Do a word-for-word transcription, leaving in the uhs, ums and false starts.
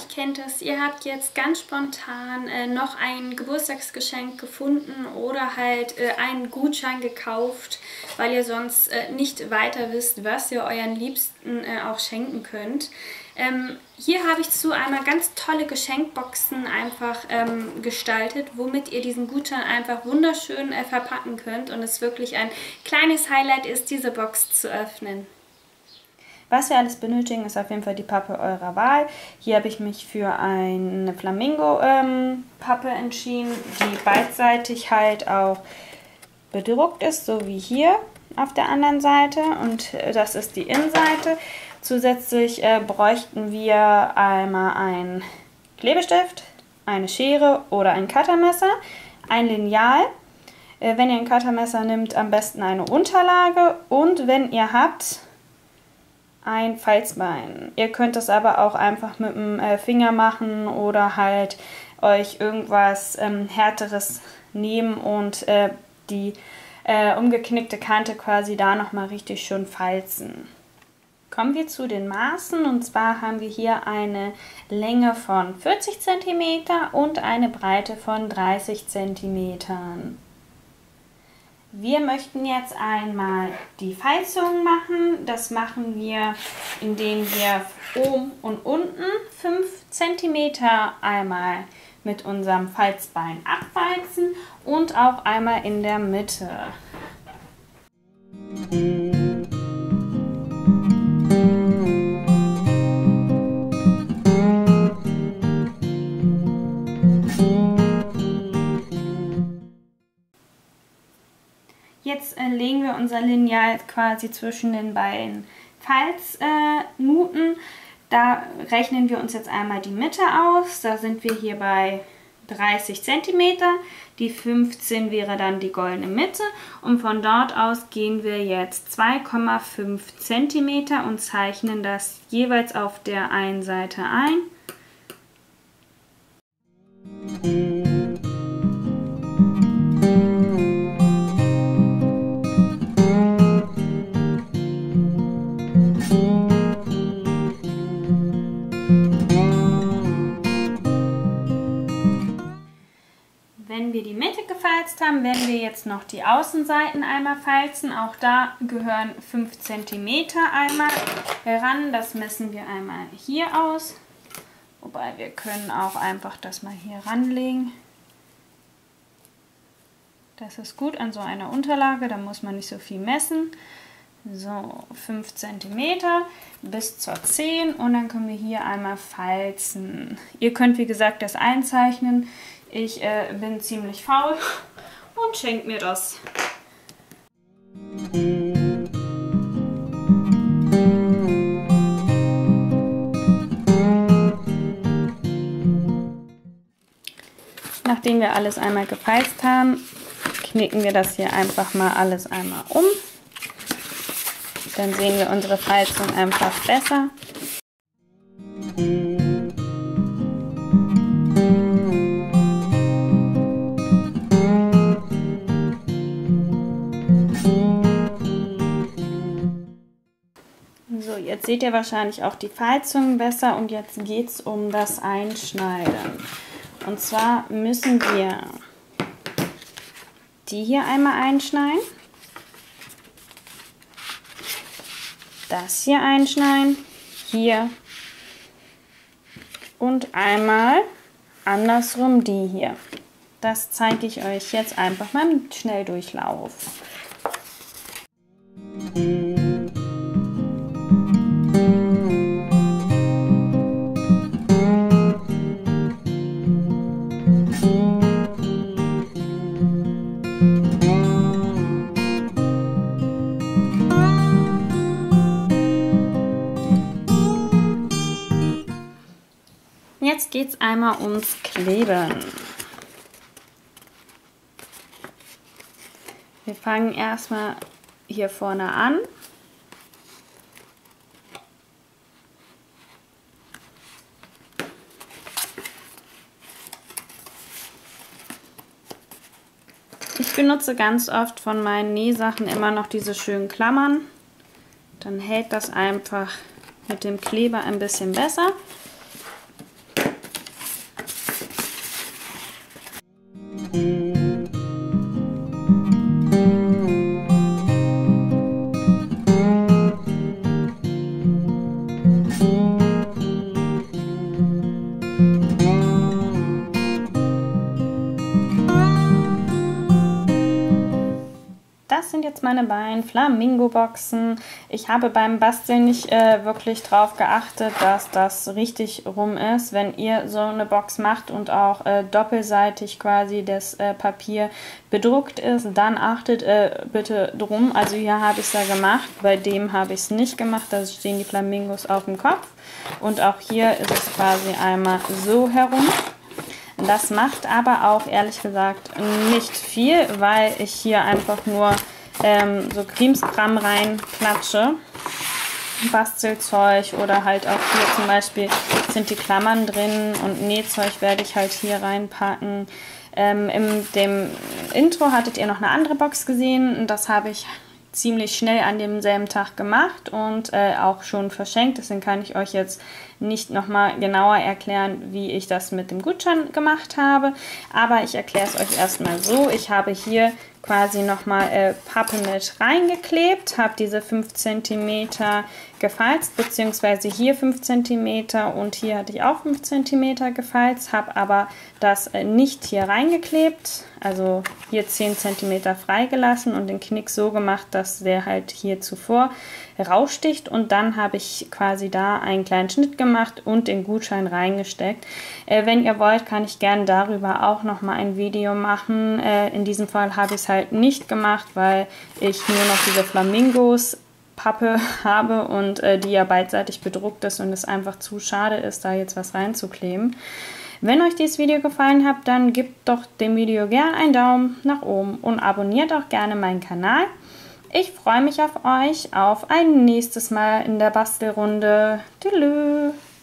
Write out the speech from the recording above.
euch kennt es, ihr habt jetzt ganz spontan äh, noch ein Geburtstagsgeschenk gefunden oder halt äh, einen Gutschein gekauft, weil ihr sonst äh, nicht weiter wisst, was ihr euren Liebsten äh, auch schenken könnt. Ähm, hier habe ich zu einmal ganz tolle Geschenkboxen einfach ähm, gestaltet, womit ihr diesen Gutschein einfach wunderschön äh, verpacken könnt und es wirklich ein kleines Highlight ist, diese Box zu öffnen. Was wir alles benötigen, ist auf jeden Fall die Pappe eurer Wahl. Hier habe ich mich für eine Flamingo-Pappe ähm, entschieden, die beidseitig halt auch bedruckt ist, so wie hier auf der anderen Seite. Und das ist die Innenseite. Zusätzlich äh, bräuchten wir einmal einen Klebestift, eine Schere oder ein Cuttermesser, ein Lineal. Äh, wenn ihr ein Cuttermesser nehmt, am besten eine Unterlage und wenn ihr habt, ein Falzbein. Ihr könnt es aber auch einfach mit dem äh, Finger machen oder halt euch irgendwas ähm, Härteres nehmen und äh, die äh, umgeknickte Kante quasi da nochmal richtig schön falzen. Kommen wir zu den Maßen und zwar haben wir hier eine Länge von vierzig Zentimeter und eine Breite von dreißig Zentimeter. Wir möchten jetzt einmal die Falzung machen. Das machen wir, indem wir oben und unten fünf Zentimeter einmal mit unserem Falzbein abfalzen und auch einmal in der Mitte. Jetzt äh, legen wir unser Lineal quasi zwischen den beiden Falznuten. Äh, da rechnen wir uns jetzt einmal die Mitte aus. Da sind wir hier bei dreißig Zentimeter. Die fünfzehn wäre dann die goldene Mitte. Und von dort aus gehen wir jetzt zwei Komma fünf Zentimeter und zeichnen das jeweils auf der einen Seite ein. Wenn wir die Mitte gefalzt haben, werden wir jetzt noch die Außenseiten einmal falzen. Auch da gehören fünf Zentimeter einmal heran. Das messen wir einmal hier aus. Wobei wir können auch einfach das mal hier ranlegen. Das ist gut an so einer Unterlage, da muss man nicht so viel messen. So, fünf Zentimeter bis zur zehn und dann können wir hier einmal falzen. Ihr könnt wie gesagt das einzeichnen. Ich äh, bin ziemlich faul und schenke mir das. Nachdem wir alles einmal gefalzt haben, knicken wir das hier einfach mal alles einmal um. Dann sehen wir unsere Falzung einfach besser. So, jetzt seht ihr wahrscheinlich auch die Falzung besser und jetzt geht es um das Einschneiden. Und zwar müssen wir die hier einmal einschneiden, das hier einschneiden, hier und einmal andersrum die hier. Das zeige ich euch jetzt einfach mal im Schnelldurchlauf. Jetzt geht es einmal ums Kleben. Wir fangen erstmal hier vorne an. Ich benutze ganz oft von meinen Nähsachen immer noch diese schönen Klammern. Dann hält das einfach mit dem Kleber ein bisschen besser. sind jetzt meine beiden Flamingo-Boxen. Ich habe beim Basteln nicht äh, wirklich drauf geachtet, dass das richtig rum ist. Wenn ihr so eine Box macht und auch äh, doppelseitig quasi das äh, Papier bedruckt ist, dann achtet äh, bitte drum. Also hier habe ich es ja gemacht, bei dem habe ich es nicht gemacht, da stehen die Flamingos auf dem Kopf. Und auch hier ist es quasi einmal so herum. Das macht aber auch ehrlich gesagt nicht viel, weil ich hier einfach nur ähm, so Krimskram reinklatsche. Bastelzeug oder halt auch hier zum Beispiel sind die Klammern drin und Nähzeug werde ich halt hier reinpacken. Ähm, in dem Intro hattet ihr noch eine andere Box gesehen und das habe ich ziemlich schnell an demselben Tag gemacht und äh, auch schon verschenkt. Deswegen kann ich euch jetzt nicht nochmal genauer erklären, wie ich das mit dem Gutschein gemacht habe. Aber ich erkläre es euch erstmal so. Ich habe hier quasi nochmal äh, Pappe mit reingeklebt, habe diese fünf Zentimeter gefalzt, beziehungsweise hier fünf Zentimeter und hier hatte ich auch fünf Zentimeter gefalzt, habe aber das äh, nicht hier reingeklebt, also hier zehn Zentimeter freigelassen und den Knick so gemacht, dass der halt hier zuvor raussticht und dann habe ich quasi da einen kleinen Schnitt gemacht und den Gutschein reingesteckt. Äh, wenn ihr wollt, kann ich gerne darüber auch nochmal ein Video machen. Äh, in diesem Fall habe ich es halt nicht gemacht, weil ich nur noch diese Flamingos Pappe habe und äh, die ja beidseitig bedruckt ist und es einfach zu schade ist, da jetzt was reinzukleben. Wenn euch dieses Video gefallen hat, dann gebt doch dem Video gerne einen Daumen nach oben und abonniert auch gerne meinen Kanal. Ich freue mich auf euch, auf ein nächstes Mal in der Bastelrunde. Tschüss.